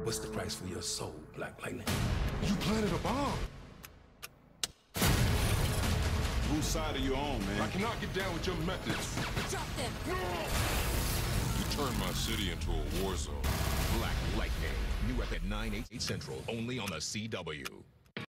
What's the price for your soul, Black Lightning? You planted a bomb. Whose side are you on, man? I cannot get down with your methods. Drop them! You turned my city into a war zone. Black Lightning. New at 9, 8 Central. Only on the CW.